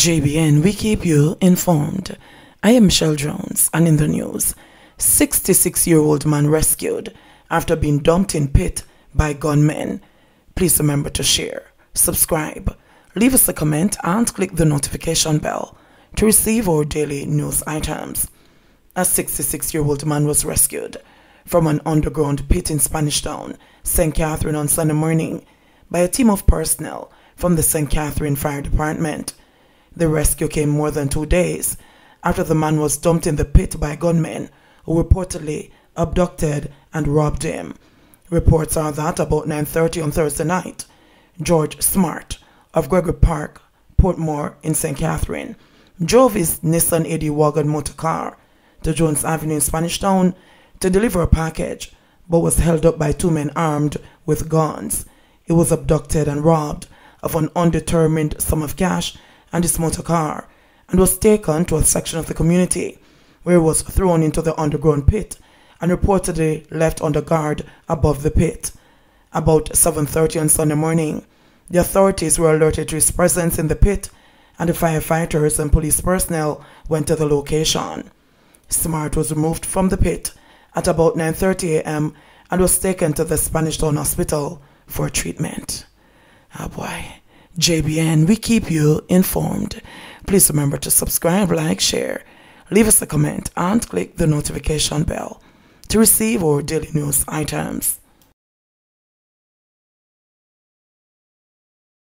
JBN, we keep you informed. I am Michelle Jones, and in the news, 66-year-old man rescued after being dumped in pit by gunmen. Please remember to share, subscribe, leave us a comment, and click the notification bell to receive our daily news items. A 66-year-old man was rescued from an underground pit in Spanish Town, St. Catherine on Sunday morning by a team of personnel from the St. Catherine Fire Department. The rescue came more than 2 days after the man was dumped in the pit by gunmen who reportedly abducted and robbed him. Reports are that about 9:30 on Thursday night, George Smart of Gregory Park, Portmore in St. Catherine, drove his Nissan AD wagon motor car to Jones Avenue in Spanish Town to deliver a package, but was held up by 2 men armed with guns. He was abducted and robbed of an undetermined sum of cash and his motor car, and was taken to a section of the community where he was thrown into the underground pit and reportedly left under guard above the pit. About 7:30 on Sunday morning, the authorities were alerted to his presence in the pit, and the firefighters and police personnel went to the location. Smart was removed from the pit at about 9:30 a.m. and was taken to the Spanish Town Hospital for treatment. Oh boy. JBN, we keep you informed. Please remember to subscribe, like, share, leave us a comment, and click the notification bell to receive our daily news items.